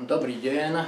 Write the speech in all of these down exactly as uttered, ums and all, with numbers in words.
Dobrý deň.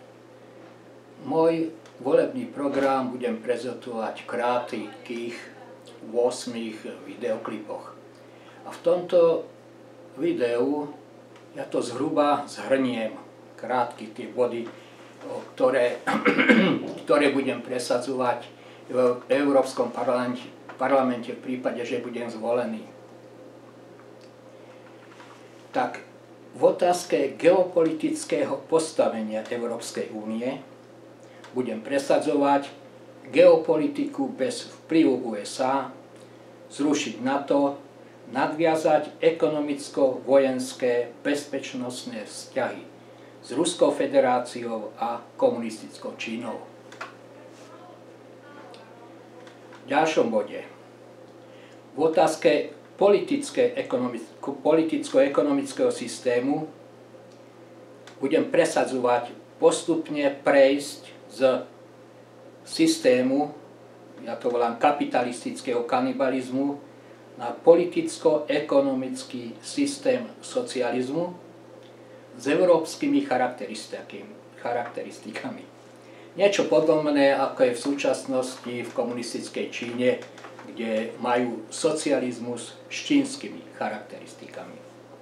Môj volebný program budem prezentovať v krátkych ôsmich videoklipoch. A v tomto videu ja to zhruba zhrniem, krátky tie body, ktoré, ktoré budem presadzovať v Európskom parlamente, parlamente v prípade, že budem zvolený. Tak, v otázke geopolitického postavenia Európskej únie budem presadzovať geopolitiku bez vplyvu ú es á, zrušiť NATO, nadviazať ekonomicko-vojenské bezpečnostné vzťahy s Ruskou federáciou a komunistickou Čínou. V ďalšom bode. V otázke politicko-ekonomického systému budem presadzovať postupne prejsť z systému, ja to volám kapitalistického kanibalizmu, na politicko-ekonomický systém socializmu s európskymi charakteristikami. Niečo podobné, ako je v súčasnosti v komunistickej Číne, kde majú socializmus s čínskymi charakteristikami.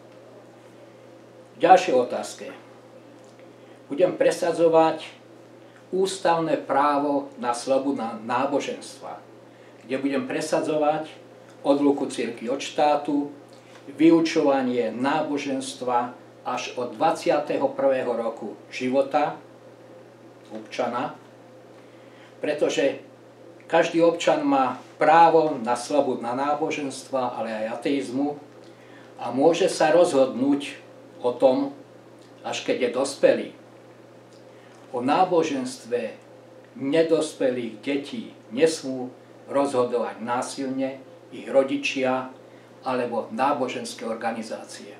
V ďalšej otázke. Budem presadzovať ústavné právo na slobodu náboženstva, kde budem presadzovať odluku cirkvi od štátu, vyučovanie náboženstva až od dvadsiateho prvého roku života občana, pretože každý občan má právo na slobodu na náboženstva, ale aj ateizmu a môže sa rozhodnúť o tom, až keď je dospelý. O náboženstve nedospelých detí nesmú rozhodovať násilne ich rodičia alebo náboženské organizácie.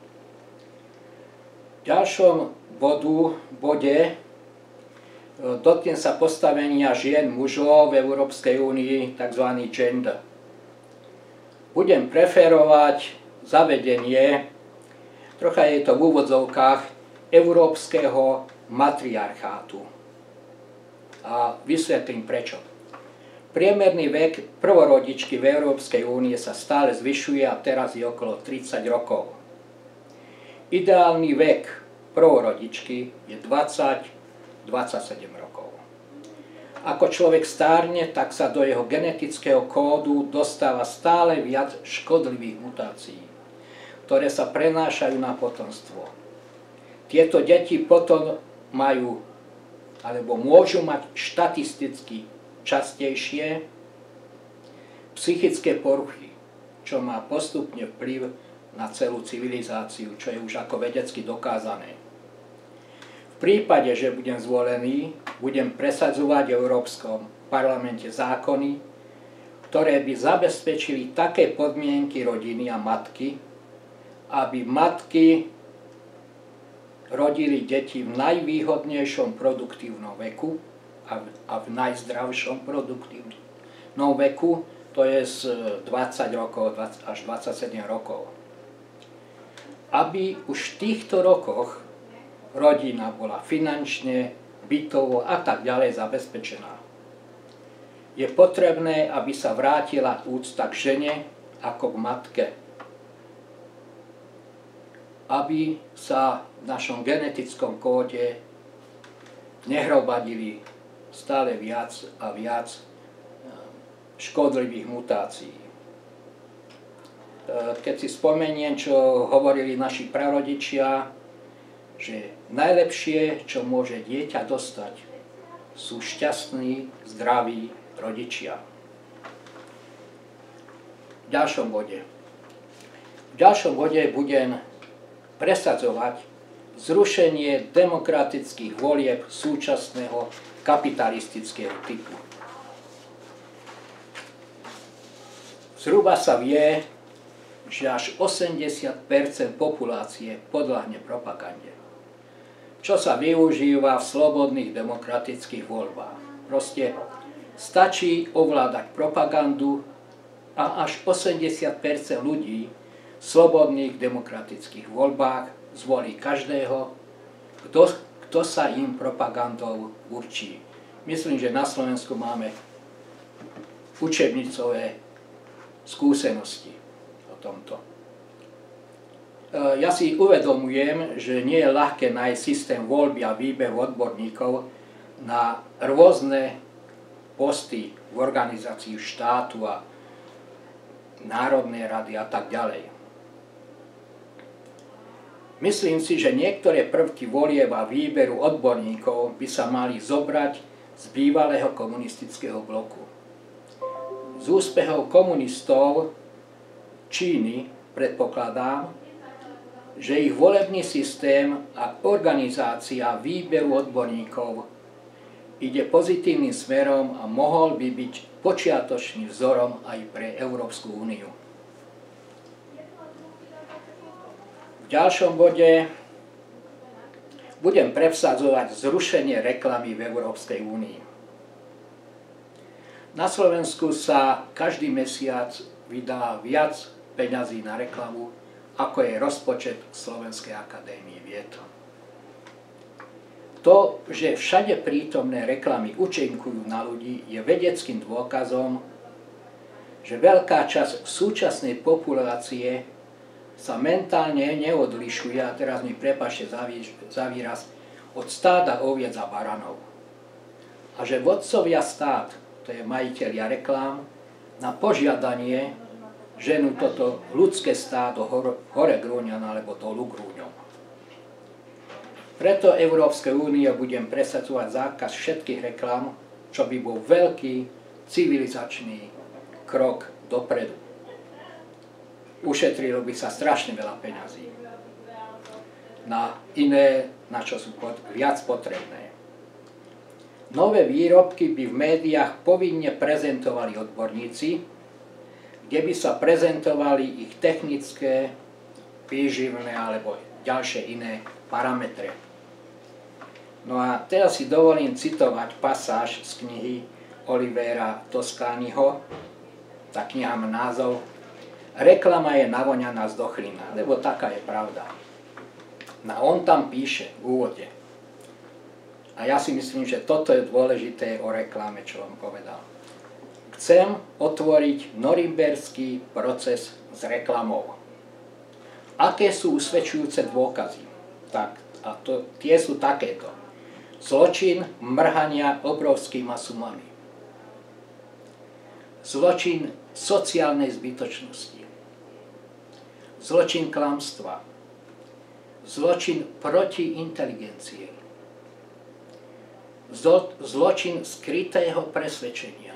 V ďalšom bodu, bode dotknem sa postavenia žien, mužov v Európskej únii, tzv. Gender. Budem preferovať zavedenie, trocha je to v úvodzovkách, európskeho matriarchátu. A vysvetlím prečo. Priemerný vek prvorodičky v Európskej únie sa stále zvyšuje a teraz je okolo tridsať rokov. Ideálny vek prvorodičky je dvadsať dvadsaťsedem rokov. Ako človek stárne, tak sa do jeho genetického kódu dostáva stále viac škodlivých mutácií, ktoré sa prenášajú na potomstvo. Tieto deti potom majú, alebo môžu mať štatisticky častejšie psychické poruchy, čo má postupne vplyv na celú civilizáciu, čo je už ako vedecky dokázané. V prípade, že budem zvolený, budem presadzovať v Európskom parlamente zákony, ktoré by zabezpečili také podmienky rodiny a matky, aby matky rodili deti v najvýhodnejšom produktívnom veku a v najzdravšom produktívnom veku, to je z dvadsať rokov až dvadsaťsedem rokov. Aby už v týchto rokoch rodina bola finančne, bytovo a tak ďalej zabezpečená. Je potrebné, aby sa vrátila úcta k žene ako k matke. Aby sa v našom genetickom kóde nehromadili stále viac a viac škodlivých mutácií. Keď si spomeniem, čo hovorili naši prarodičia, že najlepšie, čo môže dieťa dostať, sú šťastní, zdraví rodičia. V ďalšom bode. V ďalšom bode budem presadzovať zrušenie demokratických volieb súčasného kapitalistického typu. Zhruba sa vie, že až osemdesiat percent populácie podľahne propagande, čo sa využíva v slobodných demokratických voľbách. Proste stačí ovládať propagandu a až osemdesiat percent ľudí v slobodných demokratických voľbách zvolí každého, kto kto sa im propagandou určí. Myslím, že na Slovensku máme učebnicové skúsenosti o tomto. Ja si uvedomujem, že nie je ľahké nájsť systém voľby a výberu odborníkov na rôzne posty v organizácii štátu a národnej rady a tak ďalej. Myslím si, že niektoré prvky volieb a výberu odborníkov by sa mali zobrať z bývalého komunistického bloku. Z úspechov komunistov Číny predpokladám, že ich volebný systém a organizácia výberu odborníkov ide pozitívnym smerom a mohol by byť počiatočným vzorom aj pre Európsku úniu. V ďalšom bode budem presadzovať zrušenie reklamy v Európskej únii. Na Slovensku sa každý mesiac vydá viac peňazí na reklamu, ako je rozpočet Slovenskej akadémie vied. To, že všade prítomné reklamy účinkujú na ľudí, je vedeckým dôkazom, že veľká časť súčasnej populácie sa mentálne neodlišuje, a teraz mi prepáčte za výraz, od stáda oviec a baranov. A že vodcovia stát, to je majitelia reklám, na požiadanie ženú toto ľudské stádo hore grúňom alebo dolu grúňom. Preto Európskej únie budem presadzovať zákaz všetkých reklám, čo by bol veľký civilizačný krok dopredu. Ušetrilo by sa strašne veľa peňazí na iné, na čo sú viac potrebné. Nové výrobky by v médiách povinne prezentovali odborníci, kde by sa prezentovali ich technické, výživné alebo ďalšie iné parametre. No a teraz si dovolím citovať pasáž z knihy Olivera Toscaniho. Tá kniha má názov Reklama je navoňaná z dochlina, lebo taká je pravda. No on tam píše v úvode. A ja si myslím, že toto je dôležité o reklame, čo vám povedal. Chcem otvoriť norimberský proces s reklamou. Aké sú usvedčujúce dôkazy? Tak, a to, tie sú takéto. Zločin mrhania obrovskými sumami. Zločin sociálnej zbytočnosti. Zločin klamstva. Zločin proti inteligencie. Zlo, zločin skrytého presvedčenia.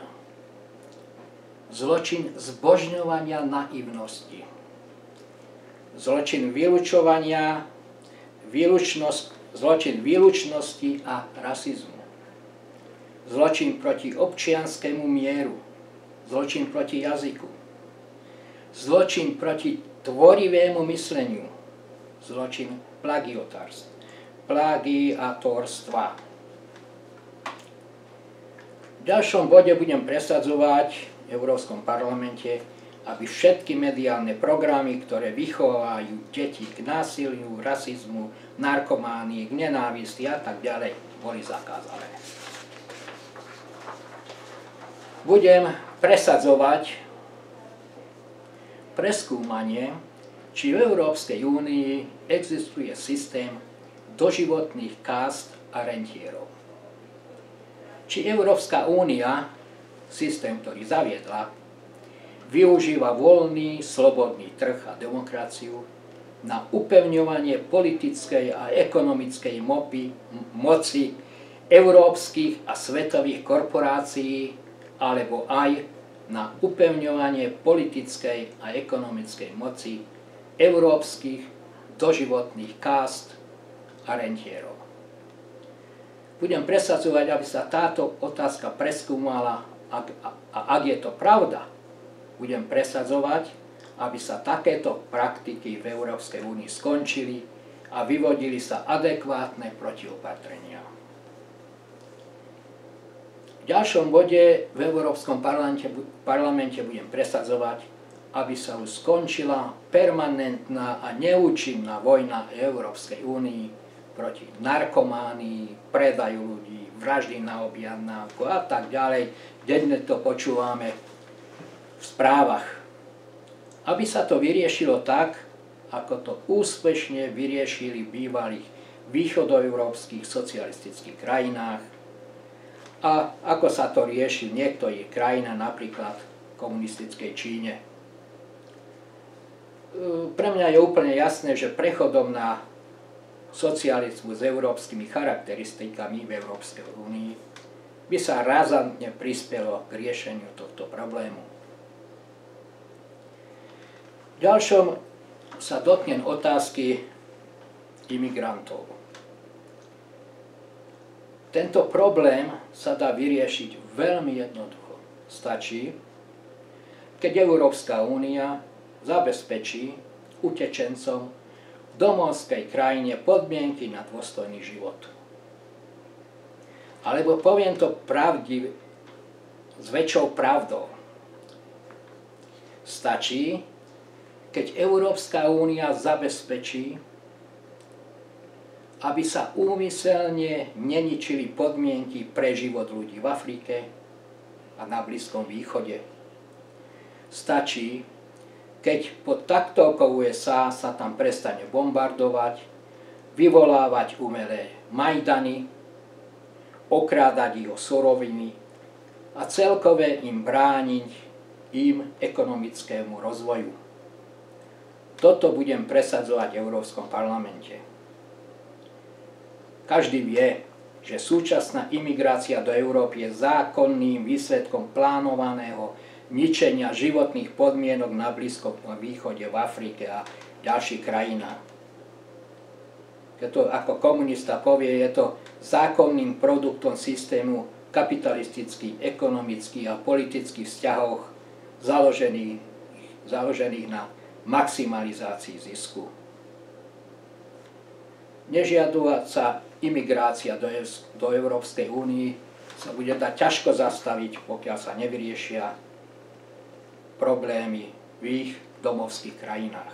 Zločin zbožňovania naivnosti. Zločin vylúčovania, výlučnosť, zločin výlučnosti a rasizmu. Zločin proti občianskému mieru. Zločin proti jazyku. Zločin proti tvorivému mysleniu. Zločin plagiotárstva. Plagiatorstva. V ďalšom bode budem presadzovať v Európskom parlamente, aby všetky mediálne programy, ktoré vychovajú deti k násiliu, rasizmu, narkománii, k nenávisti a tak ďalej, boli zakázané. Budem presadzovať preskúmanie, či v Európskej únii existuje systém doživotných kást a rentierov. Či Európska únia, systém, ktorý zaviedla, využíva voľný, slobodný trh a demokraciu na upevňovanie politickej a ekonomickej mopi, moci európskych a svetových korporácií, alebo aj na upevňovanie politickej a ekonomickej moci európskych doživotných kást a rentierov. Budem presadzovať, aby sa táto otázka preskúmala, a ak je to pravda, budem presadzovať, aby sa takéto praktiky v Európskej únii skončili a vyvodili sa adekvátne protiopatrenia. V ďalšom bode v Európskom parlamente, parlamente budem presadzovať, aby sa už skončila permanentná a neúčinná vojna Európskej únii proti narkománii, predaju ľudí, vraždy na objednávku a tak ďalej. Denne to počúvame v správach. Aby sa to vyriešilo tak, ako to úspešne vyriešili v bývalých východoeurópskych socialistických krajinách a ako sa to rieši v niektorých krajinách, napríklad v komunistickej Číne. Pre mňa je úplne jasné, že prechodom na socializmus s európskymi charakteristikami v Európskej únii by sa razantne prispelo k riešeniu tohto problému. V ďalšom sa dotknem otázky imigrantov. Tento problém sa dá vyriešiť veľmi jednoducho. Stačí, keď Európska únia zabezpečí utečencom v domovskej krajine podmienky na dôstojný život. Alebo poviem to pravdiv, s väčšou pravdou. Stačí, keď Európska únia zabezpečí, aby sa úmyselne neničili podmienky pre život ľudí v Afrike a na Blízkom východe. Stačí, keď pod taktovkou ú es á sa tam prestane bombardovať, vyvolávať umelé majdany, okrádať ich o suroviny a celkové im brániť im ekonomickému rozvoju. Toto budem presadzovať v Európskom parlamente. Každý vie, že súčasná imigrácia do Európy je zákonným výsledkom plánovaného ničenia životných podmienok na Blízkom východe, v Afrike a ďalších krajinách. Keď to ako komunista povie, je to zákonným produktom systému kapitalistických, ekonomických a politických vzťahov založených, založených na maximalizácii zisku. Nežiaduca imigrácia do, do Európskej únie sa bude dať ťažko zastaviť, pokiaľ sa nevyriešia problémy v ich domovských krajinách.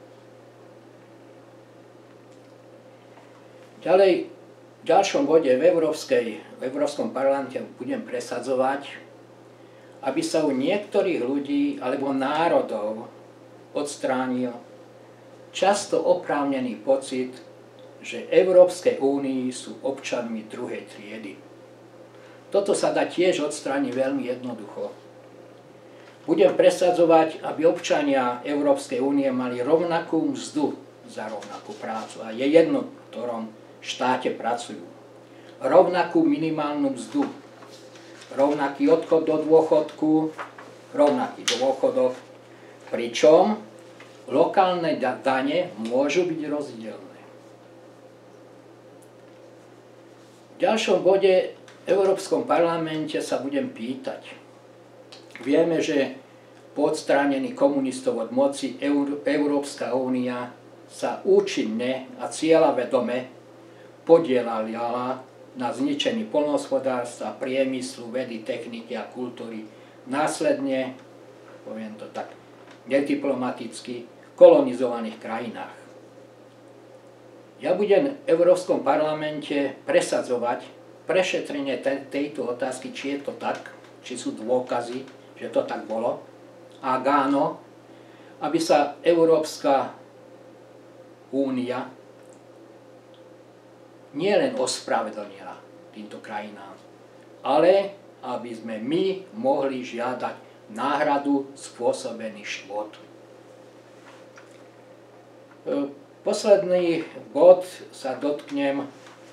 Ďalej, v ďalšom bode v, Európskej, v Európskom parlamente budem presadzovať, aby sa u niektorých ľudí alebo národov odstránil často oprávnený pocit, že Európskej únii sú občanmi druhej triedy. Toto sa dá tiež odstrániť veľmi jednoducho. Budem presadzovať, aby občania Európskej únie mali rovnakú mzdu za rovnakú prácu. A je jedno, v ktorom štáte pracujú. Rovnakú minimálnu mzdu, rovnaký odchod do dôchodku, rovnaký dôchodok, pričom lokálne dane môžu byť rozdielne. V ďalšom bode v Európskom parlamente sa budem pýtať. Vieme, že po odstránení komunistov od moci Európska únia sa účinne a cieľavedome podielala na zničení poľnohospodárstva, priemyslu, vedy, techniky a kultúry. Následne, poviem to tak nediplomaticky, kolonizovaných krajinách. Ja budem v Európskom parlamente presadzovať prešetrenie te, tejto otázky, či je to tak, či sú dôkazy, že to tak bolo. A ak áno, aby sa Európska únia nielen ospravedlnila týmto krajinám, ale aby sme my mohli žiadať náhradu spôsobených škôd. Posledný bod sa dotknem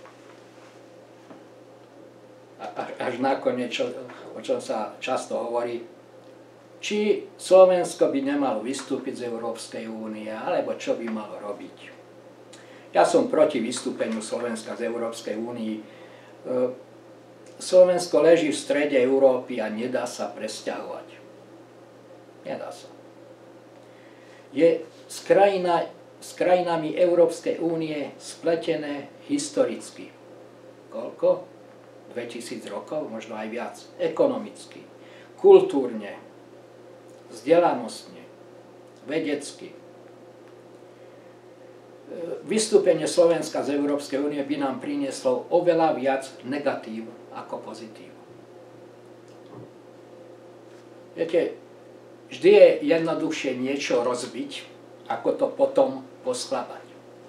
až nakoniec, o čom sa často hovorí, či Slovensko by nemalo vystúpiť z Európskej únie, alebo čo by malo robiť. Ja som proti vystúpeniu Slovenska z Európskej únii. Slovensko leží v strede Európy a nedá sa presťahovať. Nedá sa. Je z krajina s krajinami Európskej únie spletené historicky. Koľko? dvetisíc rokov, možno aj viac. Ekonomicky, kultúrne, vzdelanostne, vedecky. vystúpenie Slovenska z Európskej únie by nám prinieslo oveľa viac negatív ako pozitív. Viete, vždy je jednoduchšie niečo rozbiť, ako to potom poskladať.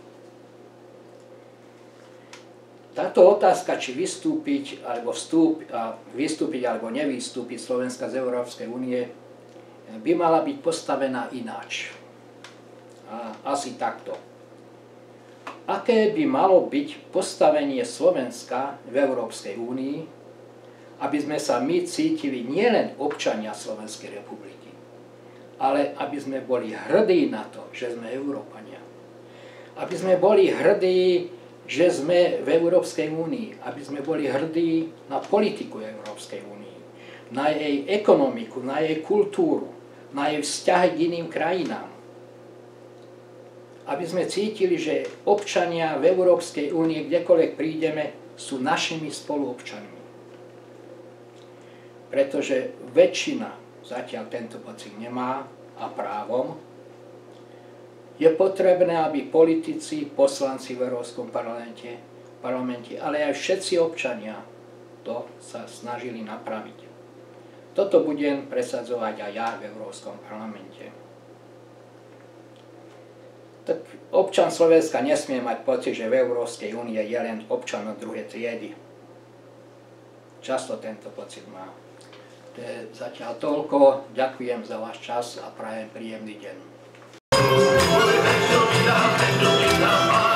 Táto otázka, či vystúpiť alebo, vstúp, vystúpiť alebo nevystúpiť Slovenska z Európskej únie, by mala byť postavená ináč. A asi takto. Aké by malo byť postavenie Slovenska v Európskej únii, aby sme sa my cítili nielen občania Slovenskej republiky, ale aby sme boli hrdí na to, že sme Európania. Aby sme boli hrdí, že sme v Európskej únii, aby sme boli hrdí na politiku Európskej únii, na jej ekonomiku, na jej kultúru, na jej vzťahy k iným krajinám. Aby sme cítili, že občania v Európskej únii, kdekoľvek prídeme, sú našimi spoluobčanmi. Pretože väčšina zatiaľ tento pocit nemá a právom, je potrebné, aby politici, poslanci v Európskom parlamente, parlamente, ale aj všetci občania to sa snažili napraviť. Toto budem presadzovať aj ja v Európskom parlamente. Tak občan Slovenska nesmie mať pocit, že v Európskej únii je len občanom druhej triedy. Často tento pocit má. To je zatiaľ toľko. Ďakujem za váš čas a prajem príjemný deň.